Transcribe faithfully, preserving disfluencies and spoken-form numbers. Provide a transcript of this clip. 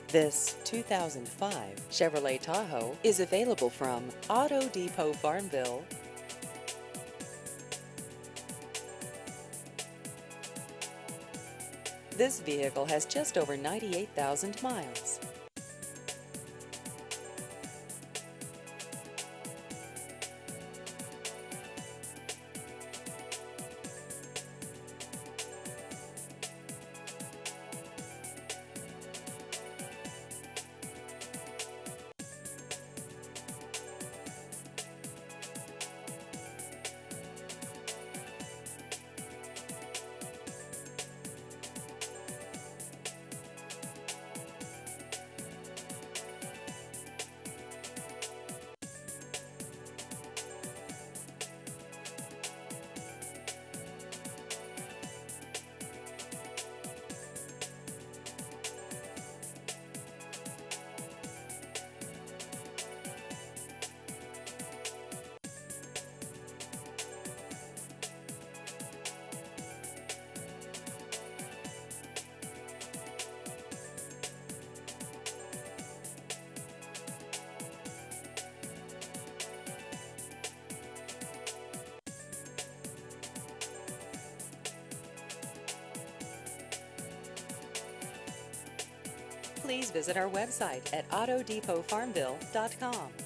This two thousand five Chevrolet Tahoe is available from Auto Depot Farmville. This vehicle has just over ninety-eight thousand miles. Please visit our website at auto depot farmville dot com.